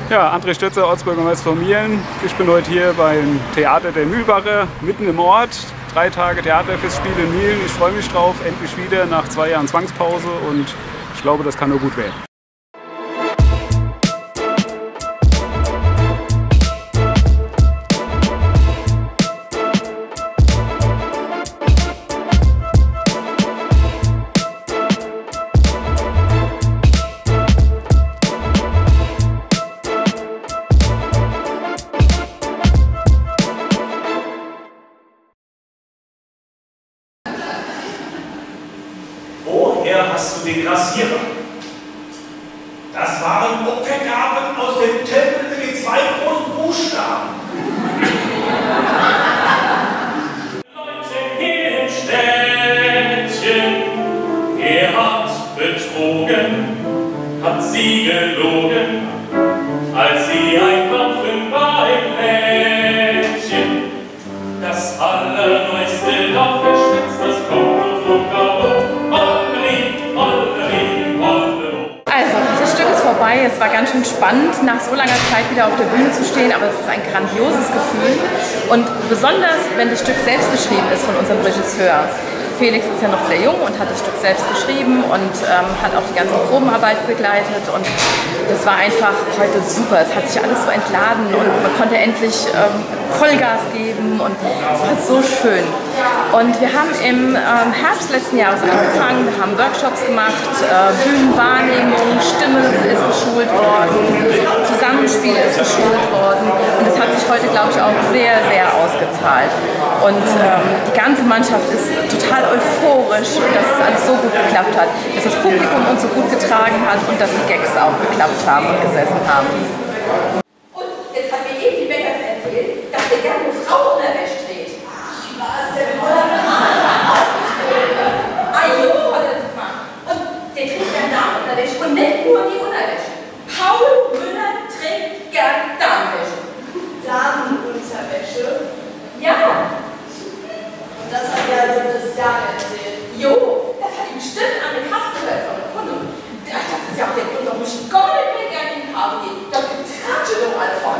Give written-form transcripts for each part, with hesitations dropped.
Ja, André Stötzer, Ortsbürgermeister von Mielen. Ich bin heute hier beim Theater der Mühlbacher, mitten im Ort. 3 Tage Theaterfestspiele in Mielen. Ich freue mich drauf, endlich wieder nach 2 Jahren Zwangspause und ich glaube, das kann nur gut werden. Woher hast du den Grassierer? Das waren Opfergaben aus dem Tempel für die 2 großen Buchstaben. Leute hier im Städtchen, er hat betrogen, hat sie gelogen, als sie einkaufen war im Lädchen. Das allerneueste Dorfgeschwätz, das kommt nur vom Gau. Vorbei. Es war ganz schön spannend, nach so langer Zeit wieder auf der Bühne zu stehen, aber es ist ein grandioses Gefühl und besonders, wenn das Stück selbst geschrieben ist von unserem Regisseur. Felix ist ja noch sehr jung und hat das Stück selbst geschrieben und hat auch die ganze Probenarbeit begleitet und das war einfach heute super. Es hat sich alles so entladen und man konnte endlich Vollgas geben und es war so schön. Und wir haben im Herbst letzten Jahres angefangen, wir haben Workshops gemacht, Bühnenwahrnehmung, Stimme ist geschult worden, Zusammenspiel ist geschult worden und das hat sich heute, glaube ich, auch sehr, sehr ausgezahlt. Und die ganze Mannschaft ist total euphorisch, dass es alles so gut geklappt hat, dass das Publikum uns so gut getragen hat und dass die Gags auch geklappt haben und gesessen haben. Und jetzt hat mir eben die Bäckers erzählt, dass der gerne Frau unerwäscht dreht. Ach, was denn? Ajo, hat er das gemacht. Und der trägt gern Damenunterwäsche und nicht nur die Unterwäsche. Paul Müller trägt gern Damenwäsche. Damenunterwäsche? Ja. Und das hat ja also das Jahr erzählt. Jo, das hat ihm bestimmt an der Kasse gehört von der Kunde. Das ist ja auch der Grund, warum ich gar nicht mehr gerne in den Hafen gehe. Da betratsche doch alle voll.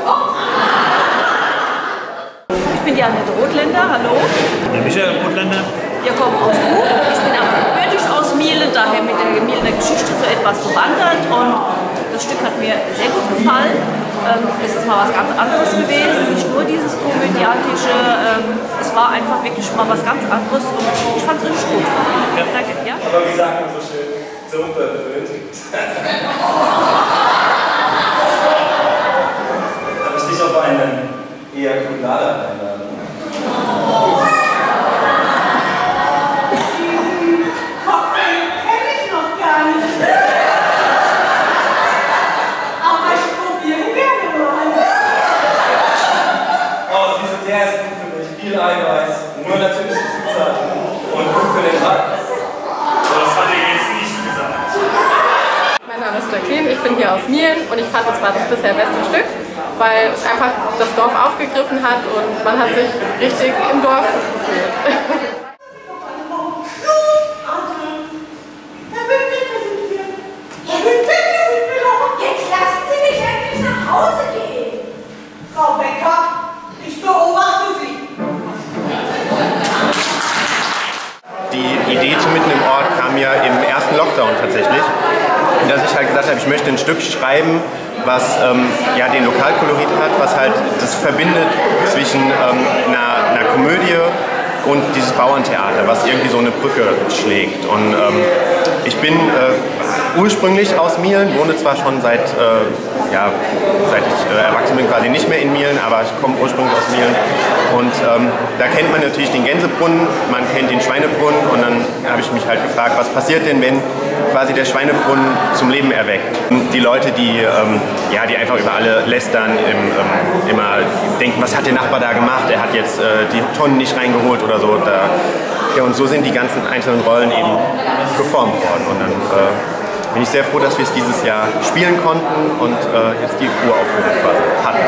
Ich bin die Annette Rothländer, hallo. Der Michael Rothländer. Wir kommen aus Buch. Ich bin aber gebürtig aus Mielen, daher mit der Mielener Geschichte so etwas bewandert. Und das Stück hat mir sehr gut gefallen. Es ist mal was ganz anderes gewesen, nicht nur dieses komödiantische. Es war einfach wirklich mal was ganz anderes und ich fand es richtig gut. Ja. Danke. Ja? Aber wie sagt man so schön? So unverwöhnt. Darf ich dich auf einen Ejakulator einladen? Eiweiß, nur natürliche Zutaten und gut für den Tag. Das hat er jetzt nicht gesagt. Mein Name ist Jacqueline, ich bin hier aus Mielen und ich fand, das war das bisher beste Stück, weil es einfach das Dorf aufgegriffen hat und man hat sich richtig im Dorf gefühlt. Jetzt lassen Sie mich endlich nach Hause gehen. Frau Becker, ich beobachte Sie. Die Idee zu Mitten im Ort kam ja im ersten Lockdown tatsächlich, dass ich halt gesagt habe, ich möchte ein Stück schreiben, was ja, den Lokalkolorit hat, was halt das verbindet zwischen einer Komödie und dieses Bauerntheater, was irgendwie so eine Brücke schlägt. Und ich bin ursprünglich aus Mielen, wohne zwar schon seit ich erwachsen bin quasi nicht mehr in Mielen, aber ich komme ursprünglich aus Mielen. Und da kennt man natürlich den Gänsebrunnen, man kennt den Schweinebrunnen und dann habe ich mich halt gefragt, was passiert denn, wenn quasi der Schweinebrunnen zum Leben erweckt. Und die Leute, die einfach über alle lästern, immer denken, was hat der Nachbar da gemacht, er hat jetzt die Tonnen nicht reingeholt oder so. Ja, und so sind die ganzen einzelnen Rollen eben geformt worden. Und dann bin ich sehr froh, dass wir es dieses Jahr spielen konnten und jetzt die Uraufführung quasi hatten.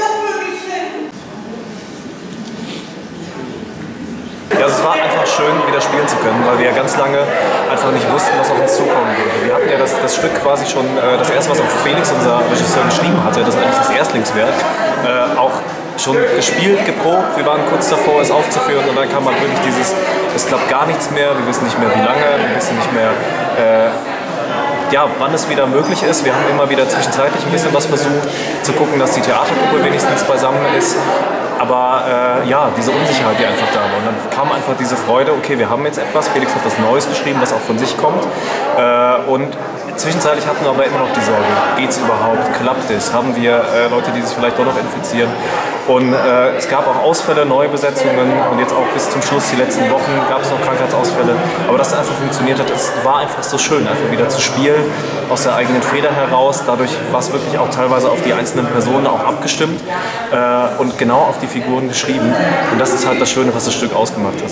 Ja, es war einfach schön, wieder wieder spielen zu können, weil wir ja ganz lange einfach nicht wussten, was auf uns zukommen würde. Wir hatten ja das Stück quasi schon, das erste, was auch Felix, unser Regisseur, geschrieben hatte, das ist eigentlich das Erstlingswerk, auch schon gespielt, geprobt. Wir waren kurz davor, es aufzuführen und dann kam halt wirklich dieses, es klappt gar nichts mehr, wir wissen nicht mehr wie lange, wir wissen nicht mehr, ja, wann es wieder möglich ist. Wir haben immer wieder zwischenzeitlich ein bisschen was versucht, zu gucken, dass die Theatergruppe wenigstens beisammen ist. Aber ja, diese Unsicherheit, die einfach da war. Und dann kam einfach diese Freude, okay, wir haben jetzt etwas, Felix hat was Neues geschrieben, was auch von sich kommt. Und zwischenzeitlich hatten wir aber immer noch die Sorge, geht es überhaupt, klappt es, haben wir Leute, die sich vielleicht doch noch infizieren. Und es gab auch Ausfälle, Neubesetzungen und jetzt auch bis zum Schluss, die letzten Wochen, gab es noch Krankheitsausfälle. Aber dass es einfach funktioniert hat, es war einfach so schön, einfach wieder zu spielen, aus der eigenen Feder heraus. Dadurch war es wirklich auch teilweise auf die einzelnen Personen auch abgestimmt und genau auf die Figuren geschrieben. Und das ist halt das Schöne, was das Stück ausgemacht hat.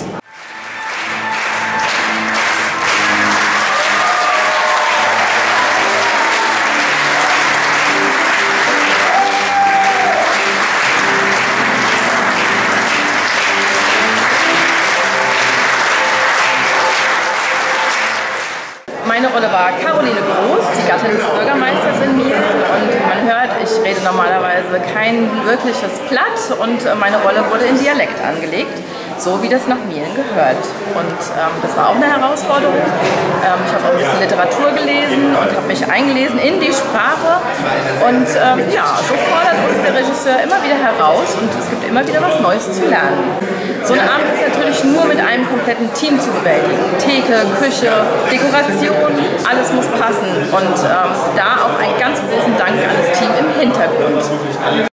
Meine Rolle war Caroline Groß, die Gattin des Bürgermeisters in Mielen. Und man hört, ich rede normalerweise kein wirkliches Platt und meine Rolle wurde in Dialekt angelegt, so wie das nach Mielen gehört. Und das war auch eine Herausforderung. Ich habe auch ein bisschen Literatur gelesen und habe mich eingelesen in die Sprache. Und ja, so fordert uns der Regisseur immer wieder heraus und es gibt immer wieder was Neues zu lernen. So ein Abend ist natürlich nur mit einem kompletten Team zu bewältigen. Theke, Küche, Dekoration, alles muss passen. Und da auch einen ganz großen Dank an das Team im Hintergrund.